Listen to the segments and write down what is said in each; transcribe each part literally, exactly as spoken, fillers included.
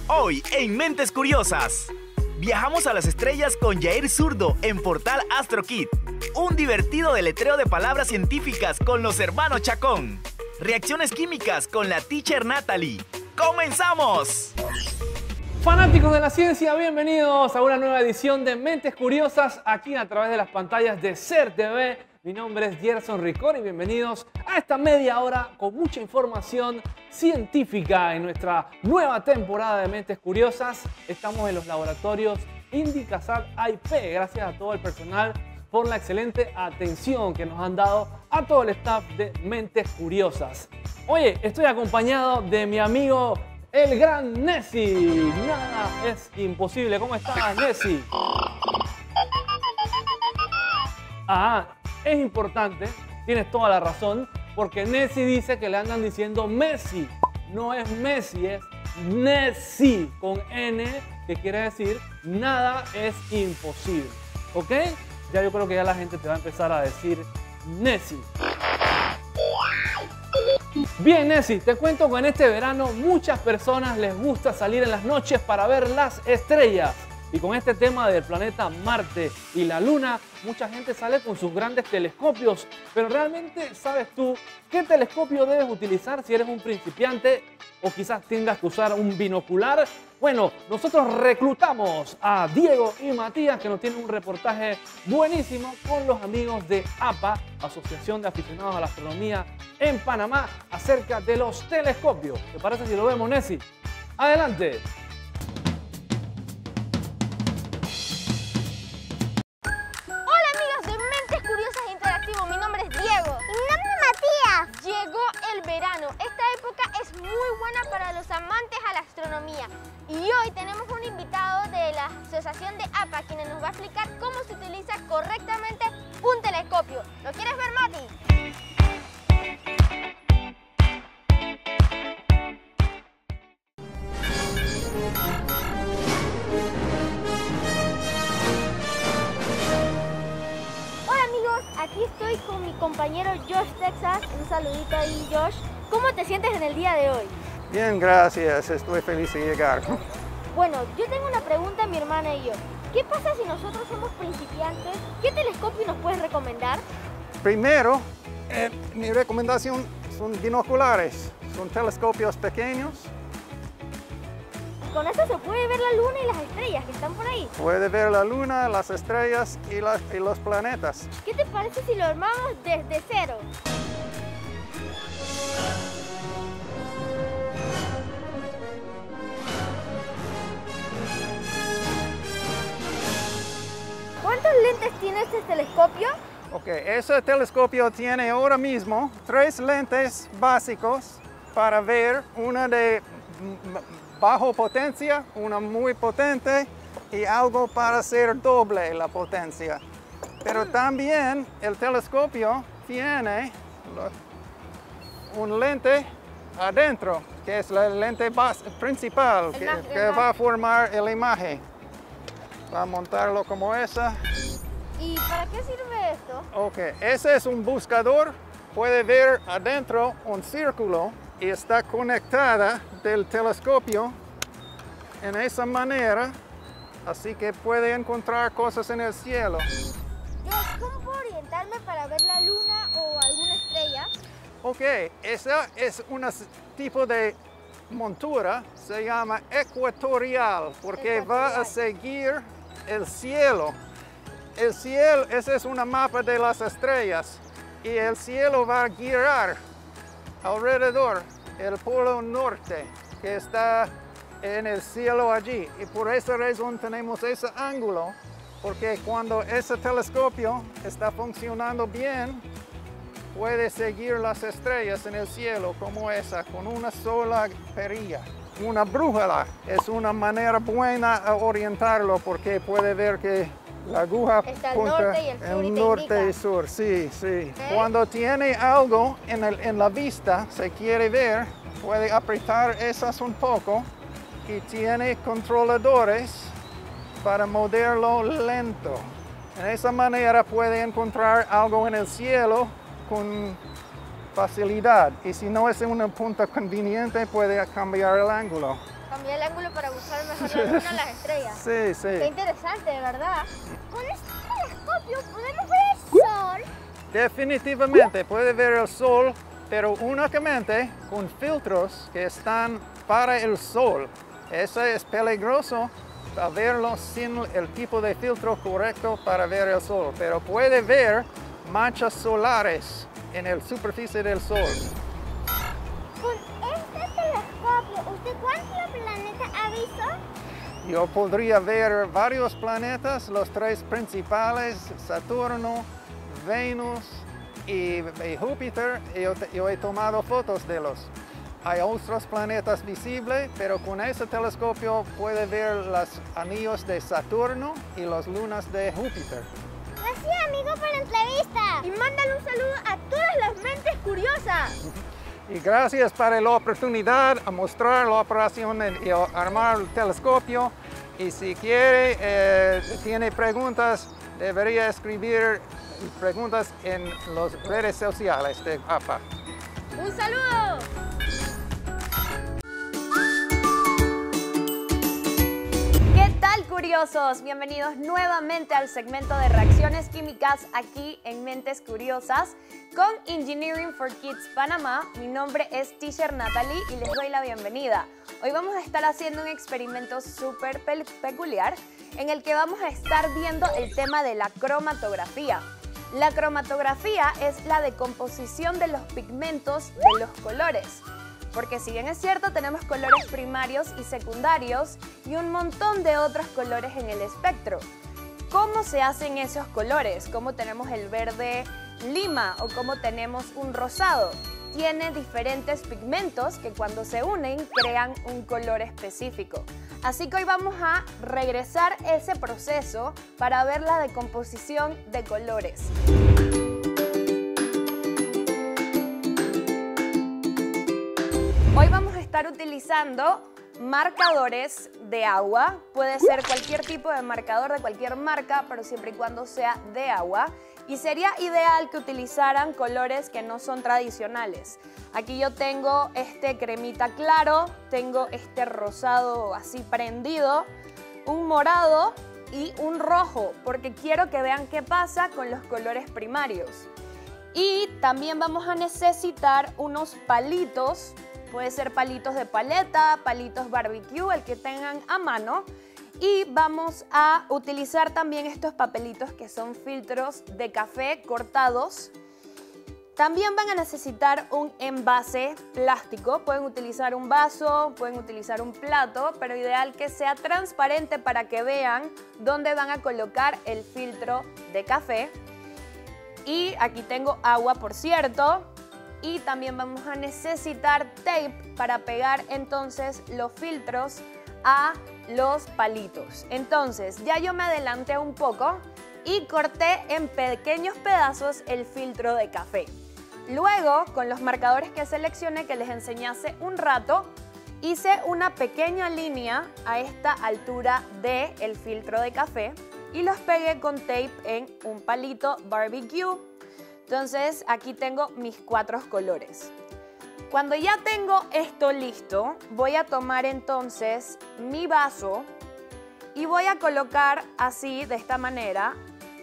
Hoy en Mentes Curiosas, viajamos a las estrellas con Yair Zurdo en Portal AstroKid. Un divertido deletreo de palabras científicas con los hermanos Chacón. Reacciones químicas con la teacher Natalie. ¡Comenzamos! Fanáticos de la ciencia, bienvenidos a una nueva edición de Mentes Curiosas aquí a través de las pantallas de SER T V. Mi nombre es Gerson Ricón y bienvenidos a esta media hora con mucha información científica en nuestra nueva temporada de Mentes Curiosas. Estamos en los laboratorios INDICASAT A I P. Gracias a todo el personal por la excelente atención que nos han dado a todo el staff de Mentes Curiosas. Oye, estoy acompañado de mi amigo el gran Nessie. Nada es imposible. ¿Cómo estás, Nessie? Ah, es importante, tienes toda la razón, porque Nessie dice que le andan diciendo Messi. No es Messi, es Nessie, con N, que quiere decir nada es imposible. ¿Ok? Ya yo creo que ya la gente te va a empezar a decir Nessie. Bien, Nessie, te cuento que en este verano muchas personas les gusta salir en las noches para ver las estrellas. Y con este tema del planeta Marte y la Luna, mucha gente sale con sus grandes telescopios. Pero realmente, ¿sabes tú qué telescopio debes utilizar si eres un principiante o quizás tengas que usar un binocular? Bueno, nosotros reclutamos a Diego y Matías, que nos tienen un reportaje buenísimo con los amigos de A P A, Asociación de Aficionados a la Astronomía en Panamá, acerca de los telescopios. ¿Te parece si lo vemos, Nessie? ¡Adelante! Esta época es muy buena para los amantes a la astronomía y hoy tenemos un invitado de la Asociación de A P A quien nos va a explicar cómo se utiliza correctamente un telescopio. ¿Lo quieres ver, Mati? Hola amigos, aquí estoy con mi compañero Josh Texas. Un saludito ahí, Josh. ¿Cómo te sientes en el día de hoy? Bien, gracias. Estoy feliz de llegar. Bueno, yo tengo una pregunta a mi hermana y yo. ¿Qué pasa si nosotros somos principiantes? ¿Qué telescopio nos puedes recomendar? Primero, eh, mi recomendación son binoculares. Son telescopios pequeños. Con eso se puede ver la luna y las estrellas que están por ahí. Puede ver la luna, las estrellas y, las, y los planetas. ¿Qué te parece si lo armamos desde cero? ¿Cuántos lentes tiene este telescopio? Ok, ese telescopio tiene ahora mismo tres lentes básicos para ver, una de bajo potencia, una muy potente y algo para hacer doble la potencia. Pero también el telescopio tiene un lente adentro, que es la lente principal, que, que va a formar la imagen. Va a montarlo como esa. ¿Y para qué sirve esto? Ok, ese es un buscador. Puede ver adentro un círculo y está conectada del telescopio en esa manera. Así que puede encontrar cosas en el cielo. Yo, ¿cómo puedo orientarme para ver la luna o alguna estrella? Ok, esa es un tipo de montura, se llama ecuatorial, porque Ecuatorial. va a seguir el cielo. El cielo, ese es una mapa de las estrellas y el cielo va a girar alrededor el polo norte que está en el cielo allí. Y por esa razón tenemos ese ángulo, porque cuando ese telescopio está funcionando bien, puede seguir las estrellas en el cielo como esa, con una sola perilla. Una brújula es una manera buena de orientarlo porque puede ver que la aguja está el punta norte y el sur el y te norte indica. y sur, sí, sí. ¿Eh? Cuando tiene algo en, el, en la vista, se quiere ver, puede apretar esas un poco y tiene controladores para moverlo lento. De esa manera puede encontrar algo en el cielo con facilidad. Y si no es en una punta conveniente, puede cambiar el ángulo. cambié el ángulo para buscar mejor la luna, las estrellas. Sí, sí. Qué interesante, de verdad. Con este telescopio podemos ver el sol. Definitivamente puede ver el sol, pero únicamente con filtros que están para el sol. Eso es peligroso a verlo sin el tipo de filtro correcto para ver el sol, pero puede ver manchas solares en la superficie del sol. Con este telescopio, ¿usted cuántos planetas ha visto? Yo podría ver varios planetas, los tres principales, Saturno, Venus y, y Júpiter. Yo, yo he tomado fotos de los. Hay otros planetas visibles, pero con ese telescopio puede ver los anillos de Saturno y las lunas de Júpiter. Gracias, amigo, por la entrevista. Y mándale un saludo a todas las mentes curiosas. Y gracias por la oportunidad a mostrar la operación y armar el telescopio. Y si quiere, eh, tiene preguntas, debería escribir preguntas en las redes sociales de A P A. ¡Un saludo! ¿Qué tal, curiosos? Bienvenidos nuevamente al segmento de reacciones químicas aquí en Mentes Curiosas con Engineering for Kids Panamá. Mi nombre es Teacher Natalie y les doy la bienvenida. Hoy vamos a estar haciendo un experimento súper pe- peculiar en el que vamos a estar viendo el tema de la cromatografía. La cromatografía es la decomposición de los pigmentos de los colores. Porque si bien es cierto, tenemos colores primarios y secundarios y un montón de otros colores en el espectro. ¿Cómo se hacen esos colores? ¿Cómo tenemos el verde lima o cómo tenemos un rosado? Tiene diferentes pigmentos que cuando se unen crean un color específico. Así que hoy vamos a regresar ese proceso para ver la decomposición de colores. Hoy vamos a estar utilizando marcadores de agua. Puede ser cualquier tipo de marcador de cualquier marca, pero siempre y cuando sea de agua. Y sería ideal que utilizaran colores que no son tradicionales. Aquí yo tengo este cremita claro, tengo este rosado así prendido, un morado y un rojo, porque quiero que vean qué pasa con los colores primarios. Y también vamos a necesitar unos palitos. Puede ser palitos de paleta, palitos barbecue, el que tengan a mano. Y vamos a utilizar también estos papelitos que son filtros de café cortados. También van a necesitar un envase plástico. Pueden utilizar un vaso, pueden utilizar un plato, pero ideal que sea transparente para que vean dónde van a colocar el filtro de café. Y aquí tengo agua, por cierto. Y también vamos a necesitar tape para pegar entonces los filtros a los palitos. Entonces ya yo me adelanté un poco y corté en pequeños pedazos el filtro de café. Luego, con los marcadores que seleccioné, que les enseñé hace un rato, hice una pequeña línea a esta altura del filtro de café y los pegué con tape en un palito barbecue. Entonces aquí tengo mis cuatro colores. Cuando ya tengo esto listo, voy a tomar entonces mi vaso y voy a colocar así, de esta manera,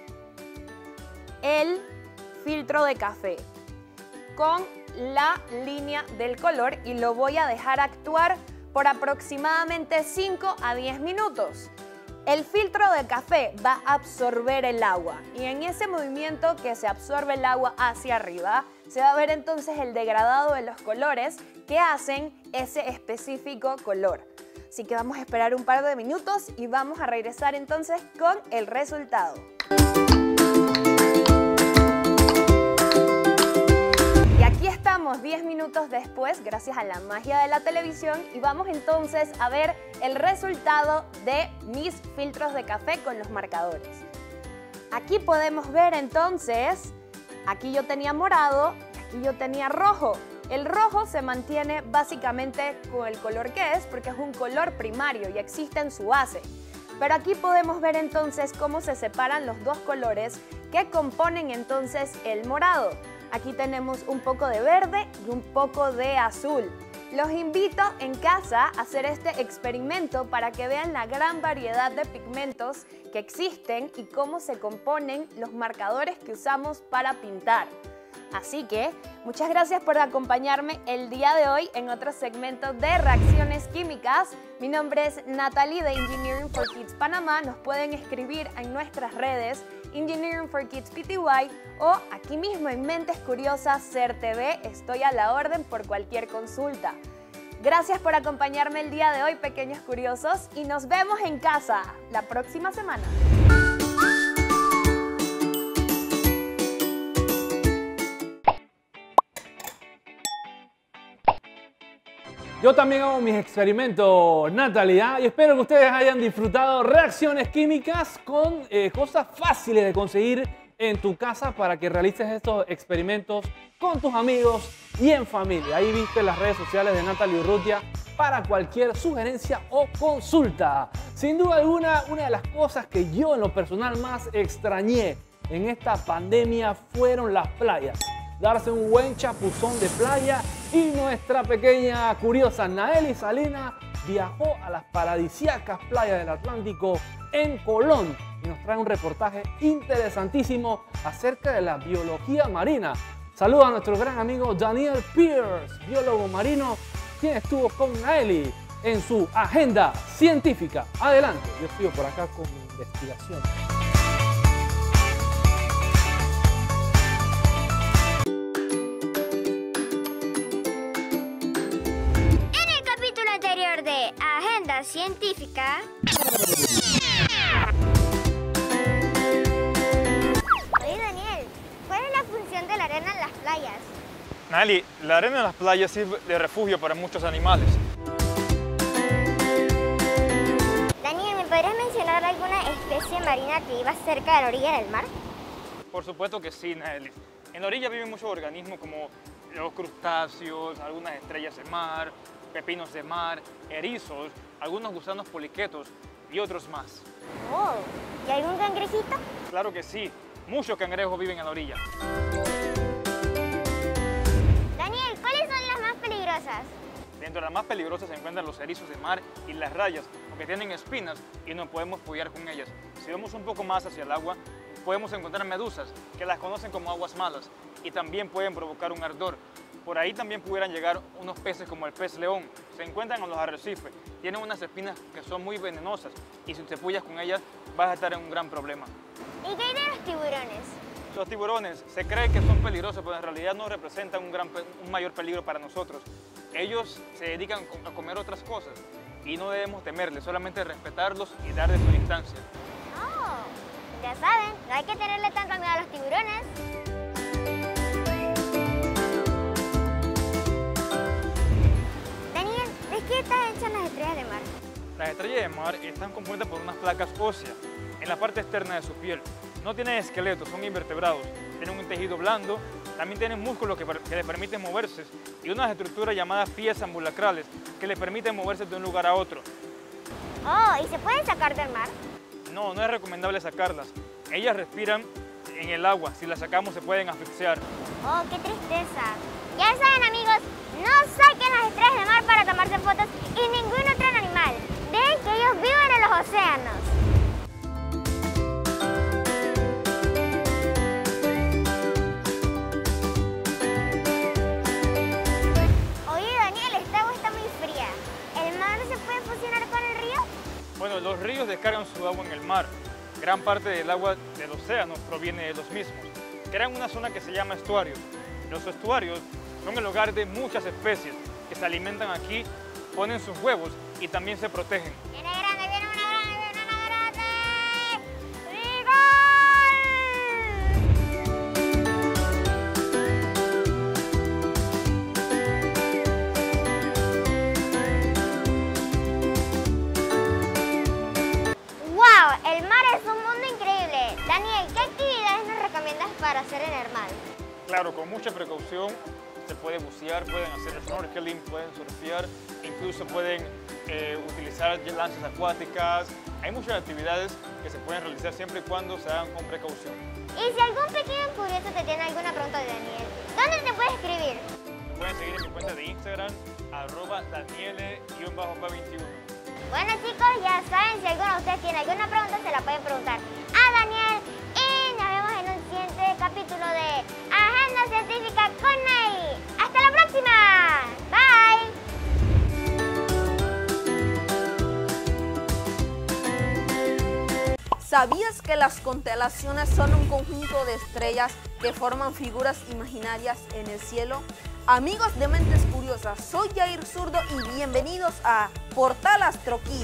el filtro de café con la línea del color y lo voy a dejar actuar por aproximadamente cinco a diez minutos. El filtro de café va a absorber el agua y en ese movimiento que se absorbe el agua hacia arriba, se va a ver entonces el degradado de los colores que hacen ese específico color. Así que vamos a esperar un par de minutos y vamos a regresar entonces con el resultado. Y aquí estamos diez minutos después, gracias a la magia de la televisión, y vamos entonces a ver el resultado de mis filtros de café con los marcadores. Aquí podemos ver entonces, aquí yo tenía morado, aquí yo tenía rojo. El rojo se mantiene básicamente con el color que es, porque es un color primario y existe en su base. Pero aquí podemos ver entonces cómo se separan los dos colores que componen entonces el morado. Aquí tenemos un poco de verde y un poco de azul. Los invito en casa a hacer este experimento para que vean la gran variedad de pigmentos que existen y cómo se componen los marcadores que usamos para pintar. Así que, muchas gracias por acompañarme el día de hoy en otro segmento de Reacciones Químicas. Mi nombre es Natalie de Engineering for Kids Panamá. Nos pueden escribir en nuestras redes Engineering for Kids P T Y o aquí mismo en Mentes Curiosas C E R T V. Estoy a la orden por cualquier consulta. Gracias por acompañarme el día de hoy, pequeños curiosos, y nos vemos en casa la próxima semana. Yo también hago mis experimentos, Natalie, ¿eh? y espero que ustedes hayan disfrutado reacciones químicas con eh, cosas fáciles de conseguir en tu casa para que realices estos experimentos con tus amigos y en familia. Ahí viste las redes sociales de Natalie Urrutia para cualquier sugerencia o consulta. Sin duda alguna, una de las cosas que yo en lo personal más extrañé en esta pandemia fueron las playas. Darse un buen chapuzón de playa, y nuestra pequeña curiosa Naeli Salinas viajó a las paradisíacas playas del Atlántico en Colón y nos trae un reportaje interesantísimo acerca de la biología marina. Saluda a nuestro gran amigo Daniel Pierce, biólogo marino, quien estuvo con Naeli en su agenda científica. Adelante, yo sigo por acá con mi investigación. De Agenda Científica. Oye, Daniel, ¿cuál es la función de la arena en las playas? Nali, la arena en las playas sirve de refugio para muchos animales. Daniel, ¿me podrías mencionar alguna especie marina que viva cerca de la orilla del mar? Por supuesto que sí, Nali. En la orilla viven muchos organismos como los crustáceos, algunas estrellas de mar, pepinos de mar, erizos, algunos gusanos poliquetos y otros más. Oh, ¿y algún cangrejito? Claro que sí, muchos cangrejos viven en la orilla. Daniel, ¿cuáles son las más peligrosas? Dentro de las más peligrosas se encuentran los erizos de mar y las rayas, porque tienen espinas y no podemos pullar con ellas. Si vamos un poco más hacia el agua, podemos encontrar medusas, que las conocen como aguas malas, y también pueden provocar un ardor. Por ahí también pudieran llegar unos peces como el pez león. Se encuentran en los arrecifes, tienen unas espinas que son muy venenosas y si te pullas con ellas vas a estar en un gran problema. ¿Y qué hay de los tiburones? Los tiburones se cree que son peligrosos, pero en realidad no representan un, gran, un mayor peligro para nosotros. Ellos se dedican a comer otras cosas y no debemos temerles, solamente respetarlos y darles su distancia. Oh, ya saben, no hay que tenerle tanto miedo a los tiburones. ¿Qué están hechas las estrellas de mar? Las estrellas de mar están compuestas por unas placas óseas en la parte externa de su piel. No tienen esqueletos, son invertebrados. Tienen un tejido blando, también tienen músculos que, que les permiten moverse y unas estructuras llamadas piezas ambulacrales que les permiten moverse de un lugar a otro. Oh, ¿y se pueden sacar del mar? No, no es recomendable sacarlas. Ellas respiran en el agua. Si las sacamos se pueden asfixiar. Oh, qué tristeza. Ya saben, amigos, no saquen las estrellas de mar para tomarse fotos y ningún otro animal. Dejen que ellos vivan en los océanos. Oye, Daniel, esta agua está muy fría. ¿El mar se puede fusionar con el río? Bueno, los ríos descargan su agua en el mar. Gran parte del agua del océano proviene de los mismos. Crean una zona que se llama estuarios. Los estuarios son el hogar de muchas especies que se alimentan aquí, ponen sus huevos y también se protegen. Viene grande, viene una grande, viene una grande. ¡Gol! ¡Wow! El mar es un mundo increíble. Daniel, ¿qué actividades nos recomiendas para hacer en el mar? Claro, con mucha precaución. Se puede bucear, pueden hacer snorkeling, pueden surfear, incluso pueden eh, utilizar lanchas acuáticas. Hay muchas actividades que se pueden realizar siempre y cuando se hagan con precaución. Y si algún pequeño curioso te tiene alguna pregunta de Daniel, ¿dónde te puede escribir? Me pueden seguir en mi cuenta de Instagram, arroba daniele guión bajo P veintiuno. Bueno chicos, ya saben, si alguno de ustedes tiene alguna pregunta, se la pueden preguntar a Daniel. Y nos vemos en un siguiente capítulo de Agenda Científica con Ney. ¡Hasta la próxima! Bye. ¿Sabías que las constelaciones son un conjunto de estrellas que forman figuras imaginarias en el cielo? Amigos de Mentes Curiosas, soy Jair Zurdo y bienvenidos a Portal Astro Kid.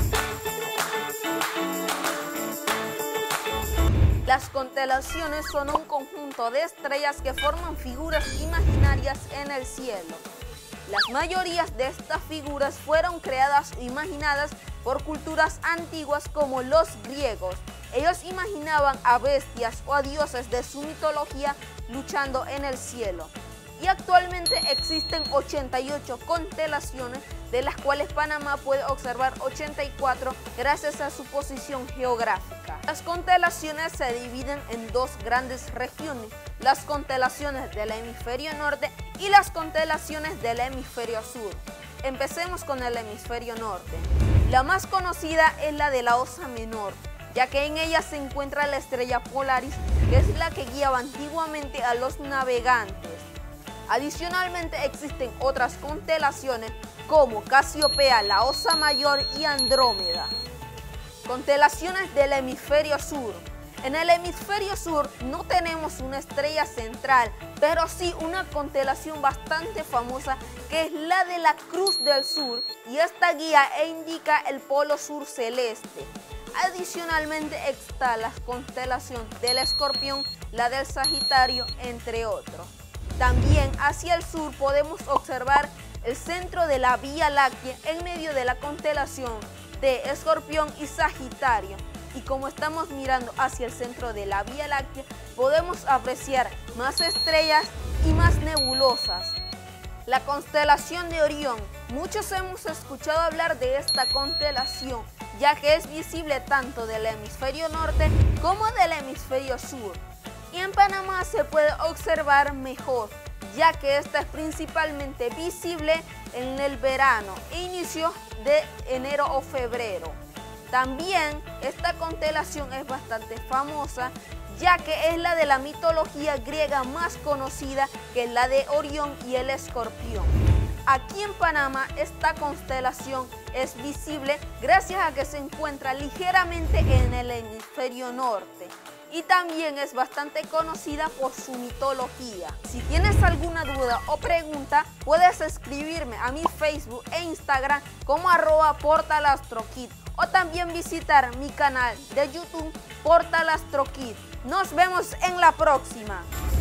Las constelaciones son un conjunto de estrellas que forman figuras imaginarias en el cielo. Las mayorías de estas figuras fueron creadas o imaginadas por culturas antiguas como los griegos. Ellos imaginaban a bestias o a dioses de su mitología luchando en el cielo. Y actualmente existen ochenta y ocho constelaciones, de las cuales Panamá puede observar ochenta y cuatro gracias a su posición geográfica. Las constelaciones se dividen en dos grandes regiones, las constelaciones del hemisferio norte y las constelaciones del hemisferio sur. Empecemos con el hemisferio norte. La más conocida es la de la Osa Menor, ya que en ella se encuentra la estrella Polaris, que es la que guiaba antiguamente a los navegantes. Adicionalmente existen otras constelaciones como Casiopea, la Osa Mayor y Andrómeda. Constelaciones del hemisferio sur. En el hemisferio sur no tenemos una estrella central, pero sí una constelación bastante famosa que es la de la Cruz del Sur, y esta guía e indica el polo sur celeste. Adicionalmente está la constelación del Escorpión, la del Sagitario, entre otros. También hacia el sur podemos observar el centro de la Vía Láctea en medio de la constelación de Escorpión y Sagitario. Y como estamos mirando hacia el centro de la Vía Láctea, podemos apreciar más estrellas y más nebulosas. La constelación de Orión. Muchos hemos escuchado hablar de esta constelación, ya que es visible tanto del hemisferio norte como del hemisferio sur. Y en Panamá se puede observar mejor, ya que esta es principalmente visible en el verano e inicio de enero o febrero. También esta constelación es bastante famosa, ya que es la de la mitología griega más conocida, que es la de Orión y el Escorpión. Aquí en Panamá esta constelación es visible gracias a que se encuentra ligeramente en el hemisferio norte. Y también es bastante conocida por su mitología. Si tienes alguna duda o pregunta, puedes escribirme a mi Facebook e Instagram como arroba Portal Astro Kid, o también visitar mi canal de YouTube Portal Astro Kid. Nos vemos en la próxima.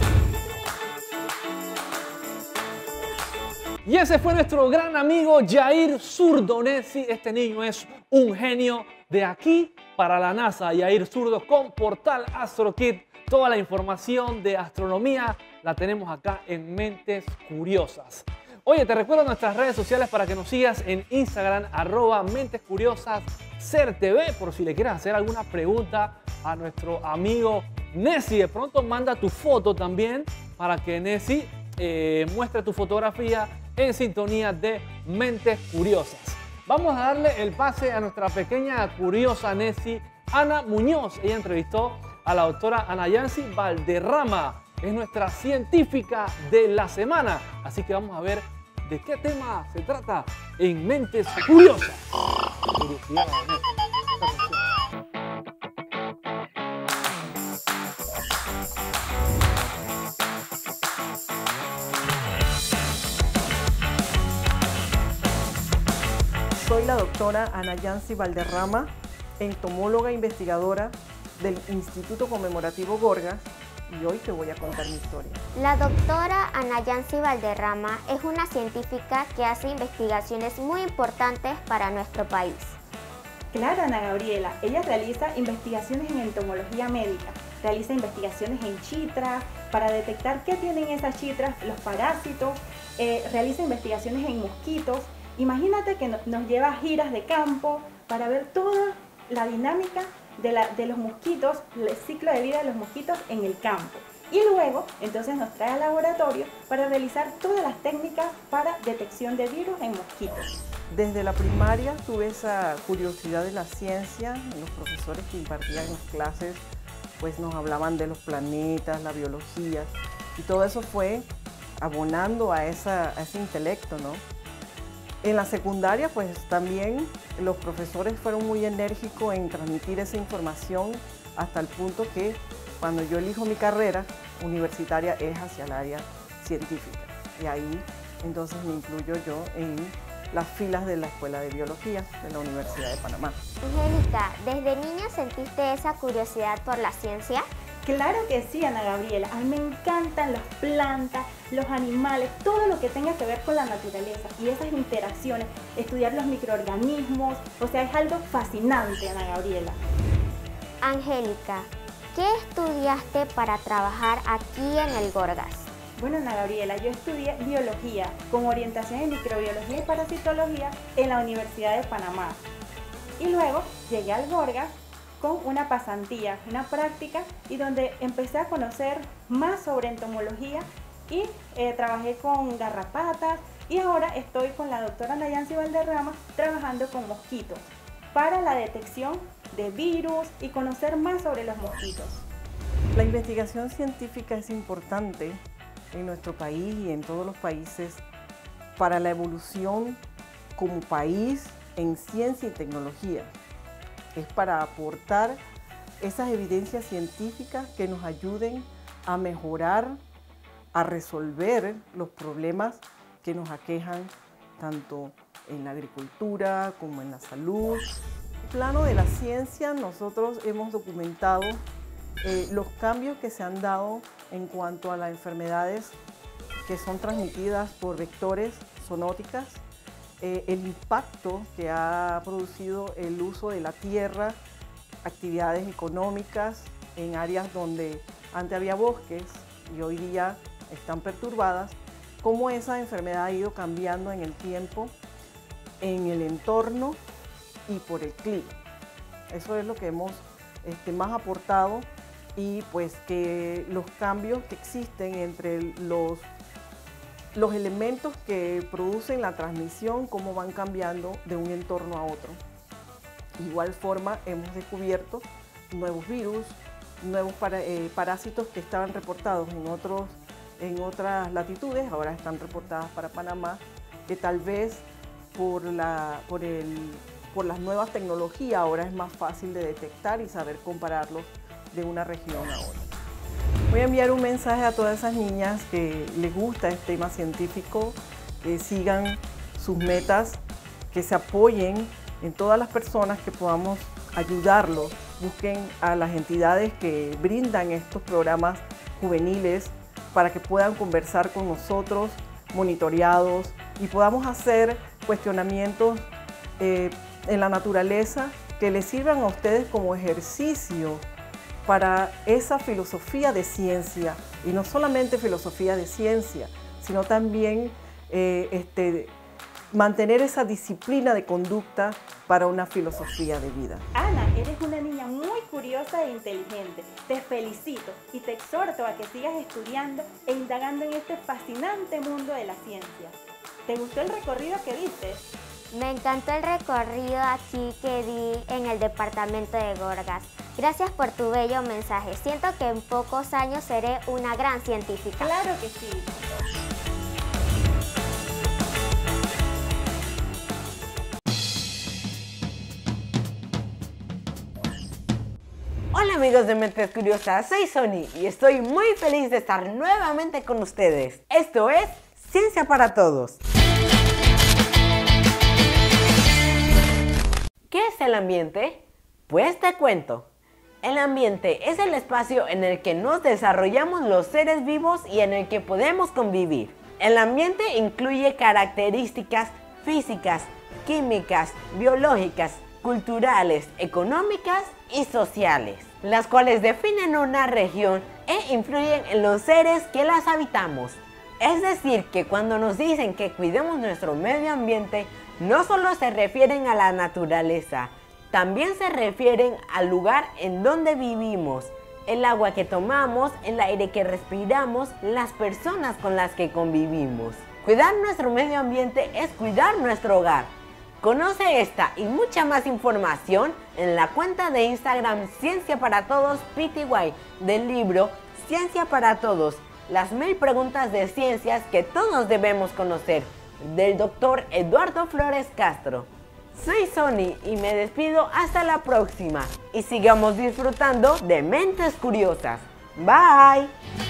Y ese fue nuestro gran amigo Jair Zurdo. Nessi, este niño es un genio. De aquí para la NASA, Jair Zurdo con Portal Astro Kid. Toda la información de astronomía la tenemos acá en Mentes Curiosas. Oye, te recuerdo nuestras redes sociales para que nos sigas en Instagram, arroba Mentes Curiosas CERTV, por si le quieres hacer alguna pregunta a nuestro amigo Nessi. De pronto manda tu foto también para que Nessi eh, muestre tu fotografía en sintonía de Mentes Curiosas. Vamos a darle el pase a nuestra pequeña curiosa Nessi, Ana Muñoz. Ella entrevistó a la doctora Ana Yancy Valderrama. Es nuestra científica de la semana. Así que vamos a ver de qué tema se trata en Mentes Curiosas. Curiosidad, Soy la doctora Ana Yancy Valderrama, entomóloga investigadora del Instituto Conmemorativo Gorgas, y hoy te voy a contar mi historia. La doctora Ana Yancy Valderrama es una científica que hace investigaciones muy importantes para nuestro país. Claro, Ana Gabriela, ella realiza investigaciones en entomología médica, realiza investigaciones en chitras para detectar qué tienen esas chitras, los parásitos, eh, realiza investigaciones en mosquitos. Imagínate que nos, nos lleva a giras de campo para ver toda la dinámica de, la, de los mosquitos, el ciclo de vida de los mosquitos en el campo. Y luego, entonces nos trae al laboratorio para realizar todas las técnicas para detección de virus en mosquitos. Desde la primaria tuve esa curiosidad de la ciencia. Los profesores que impartían las clases pues nos hablaban de los planetas, la biología, y todo eso fue abonando a, esa, a ese intelecto, ¿no? En la secundaria pues también los profesores fueron muy enérgicos en transmitir esa información hasta el punto que cuando yo elijo mi carrera universitaria es hacia el área científica, y ahí entonces me incluyo yo en las filas de la Escuela de Biología de la Universidad de Panamá. Angélica, ¿desde niña sentiste esa curiosidad por la ciencia? Claro que sí, Ana Gabriela. A mí me encantan las plantas, los animales, todo lo que tenga que ver con la naturaleza y esas interacciones, estudiar los microorganismos, o sea, es algo fascinante, Ana Gabriela. Angélica, ¿qué estudiaste para trabajar aquí en el Gorgas? Bueno, Ana Gabriela, yo estudié biología con orientación en microbiología y parasitología en la Universidad de Panamá. Y luego llegué al Gorgas con una pasantía, una práctica, y donde empecé a conocer más sobre entomología y eh, trabajé con garrapatas, y ahora estoy con la doctora Nayansi Valderrama trabajando con mosquitos para la detección de virus y conocer más sobre los mosquitos. La investigación científica es importante en nuestro país y en todos los países para la evolución como país en ciencia y tecnología. Es para aportar esas evidencias científicas que nos ayuden a mejorar, a resolver los problemas que nos aquejan tanto en la agricultura como en la salud. En el plano de la ciencia, nosotros hemos documentado eh, los cambios que se han dado en cuanto a las enfermedades que son transmitidas por vectores zoonóticas, eh, el impacto que ha producido el uso de la tierra, actividades económicas en áreas donde antes había bosques y hoy día están perturbadas, cómo esa enfermedad ha ido cambiando en el tiempo, en el entorno y por el clima. Eso es lo que hemos este, más aportado, y pues que los cambios que existen entre los, los elementos que producen la transmisión, cómo van cambiando de un entorno a otro. De igual forma hemos descubierto nuevos virus, nuevos para, eh, parásitos que estaban reportados en, otros, en otras latitudes, ahora están reportadas para Panamá, que tal vez por, la, por, el, por las nuevas tecnologías ahora es más fácil de detectar y saber compararlos de una región a otra. Voy a enviar un mensaje a todas esas niñas que les gusta este tema científico, que sigan sus metas, que se apoyen en todas las personas que podamos ayudarlos. Busquen a las entidades que brindan estos programas juveniles para que puedan conversar con nosotros, monitoreados, y podamos hacer cuestionamientos eh, en la naturaleza que les sirvan a ustedes como ejercicio para esa filosofía de ciencia, y no solamente filosofía de ciencia, sino también eh, este, mantener esa disciplina de conducta para una filosofía de vida. Ana, eres una niña muy curiosa e inteligente. Te felicito y te exhorto a que sigas estudiando e indagando en este fascinante mundo de la ciencia. ¿Te gustó el recorrido que diste? Me encantó el recorrido aquí que di en el departamento de Gorgas. Gracias por tu bello mensaje. Siento que en pocos años seré una gran científica. Claro que sí. Hola amigos de Mentes Curiosas, soy Sony y estoy muy feliz de estar nuevamente con ustedes. Esto es Ciencia para Todos. ¿Qué es el ambiente? Pues te cuento. El ambiente es el espacio en el que nos desarrollamos los seres vivos y en el que podemos convivir. El ambiente incluye características físicas, químicas, biológicas, culturales, económicas y sociales, las cuales definen una región e influyen en los seres que las habitamos. Es decir, que cuando nos dicen que cuidemos nuestro medio ambiente, no solo se refieren a la naturaleza, también se refieren al lugar en donde vivimos, El agua que tomamos, el aire que respiramos, las personas con las que convivimos. Cuidar nuestro medio ambiente es cuidar nuestro hogar. Conoce esta y mucha más información en la cuenta de Instagram Ciencia para Todos P T Y del libro Ciencia para Todos, las mil preguntas de ciencias que todos debemos conocer, del doctor Eduardo Flores Castro. Soy Sony y me despido hasta la próxima y sigamos disfrutando de Mentes Curiosas. Bye.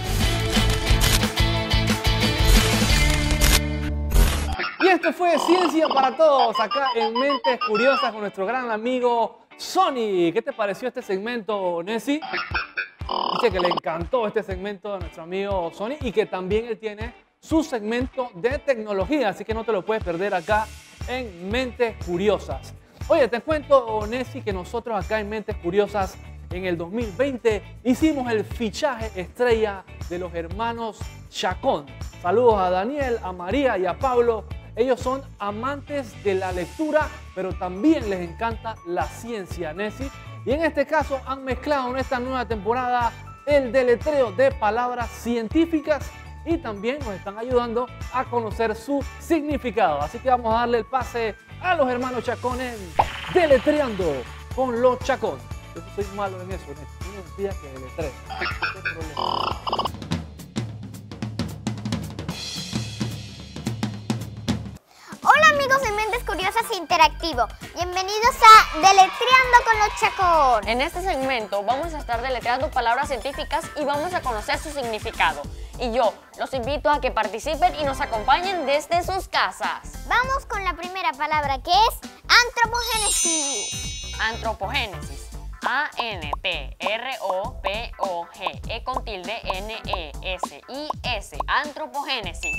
Y esto fue Ciencia para Todos, acá en Mentes Curiosas con nuestro gran amigo Sony. ¿Qué te pareció este segmento, Nessie? Dice que le encantó este segmento a nuestro amigo Sony y que también él tiene su segmento de tecnología, así que no te lo puedes perder acá en Mentes Curiosas. Oye, te cuento, Nessie, que nosotros acá en Mentes Curiosas en el dos mil veinte hicimos el fichaje estrella de los hermanos Chacón. Saludos a Daniel, a María y a Pablo. Ellos son amantes de la lectura, pero también les encanta la ciencia, Nessie. Y en este caso han mezclado en esta nueva temporada el deletreo de palabras científicas y también nos están ayudando a conocer su significado. Así que vamos a darle el pase a los hermanos Chacón en Deletreando con los Chacón. Yo soy malo en eso, Nessie. No me pidas que deletree. Hola amigos de Mentes Curiosas Interactivo, bienvenidos a Deletreando con los Chacón. En este segmento vamos a estar deletreando palabras científicas y vamos a conocer su significado. Y yo los invito a que participen y nos acompañen desde sus casas. Vamos con la primera palabra, que es antropogénesis. Antropogénesis. A N T R O P O G E con tilde N E S I S. Antropogénesis.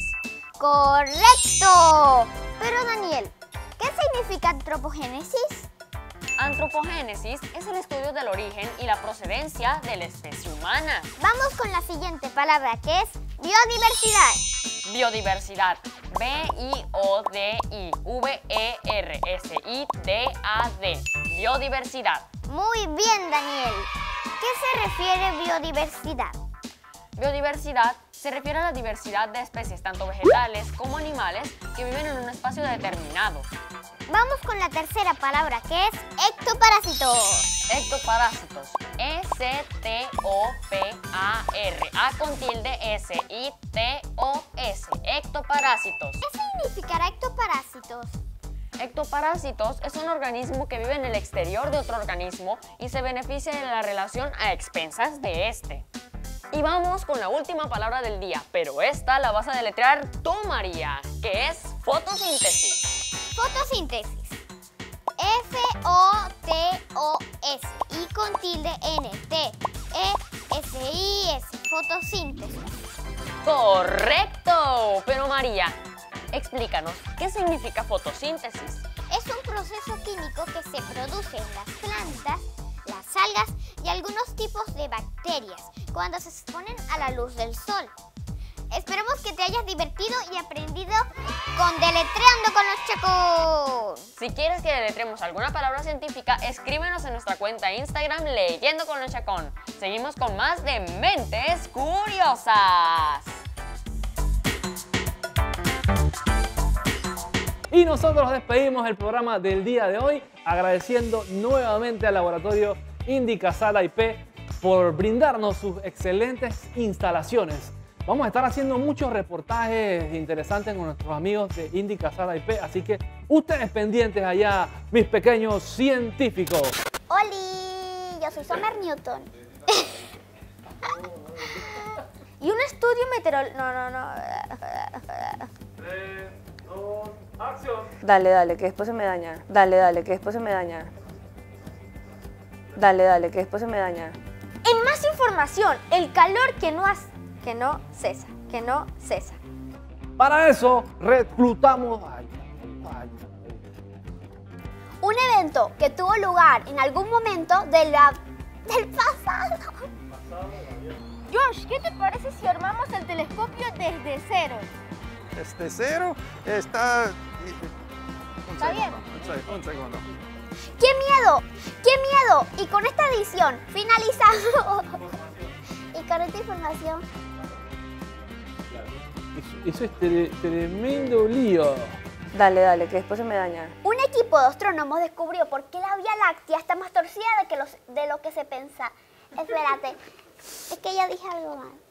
¡Correcto! Pero Daniel, ¿qué significa antropogénesis? Antropogénesis es el estudio del origen y la procedencia de la especie humana. Vamos con la siguiente palabra, que es biodiversidad. Biodiversidad. B I O D I V E R S I D A D. Biodiversidad. Muy bien, Daniel. ¿Qué se refiere biodiversidad? Biodiversidad se refiere a la diversidad de especies, tanto vegetales como animales, que viven en un espacio determinado. Vamos con la tercera palabra, que es ectoparásitos. Ectoparásitos. E C T O P A R. A con tilde S I T O S. Ectoparásitos. ¿Qué significará ectoparásitos? Ectoparásitos es un organismo que vive en el exterior de otro organismo y se beneficia de la relación a expensas de este. Y vamos con la última palabra del día, pero esta la vas a deletrear tú, María, que es fotosíntesis. Fotosíntesis. F O T O S. I con tilde N T E S I S. Fotosíntesis. ¡Correcto! Pero María, explícanos, ¿qué significa fotosíntesis? Es un proceso químico que se produce en las plantas, las algas y algunos tipos de bacterias cuando se exponen a la luz del sol. Esperemos que te hayas divertido y aprendido con Deletreando con los Chacón. Si quieres que deletremos alguna palabra científica, escríbenos en nuestra cuenta de Instagram Leyendo con los Chacón. Seguimos con más de Mentes Curiosas. Y nosotros despedimos el programa del día de hoy agradeciendo nuevamente al laboratorio Indica Sala I P por brindarnos sus excelentes instalaciones. Vamos a estar haciendo muchos reportajes interesantes con nuestros amigos de Indica Sala I P, así que ustedes pendientes allá, mis pequeños científicos. ¡Holi! Yo soy Summer Newton. Y un estudio meteorológico... No, no, no. tres, dos, acción. Dale, dale, que después se me daña. Dale, dale, que después se me daña. Dale, dale, que después se me daña. En más información, el calor que no, has, que no cesa, que no cesa. Para eso, reclutamos... Ay, ay, Un evento que tuvo lugar en algún momento de la, del pasado. Josh, ¿qué te parece si armamos el telescopio desde cero? Desde cero está... ¿Está bien? Un segundo. Un segundo. ¡Qué miedo! ¡Qué miedo! Y con esta edición finalizamos. Y con esta información. Eso, eso es tre- tremendo lío. Dale, dale, que después se me daña. Un equipo de astrónomos descubrió por qué la Vía Láctea está más torcida de, que los, de lo que se pensa. Espérate, es que ya dije algo mal.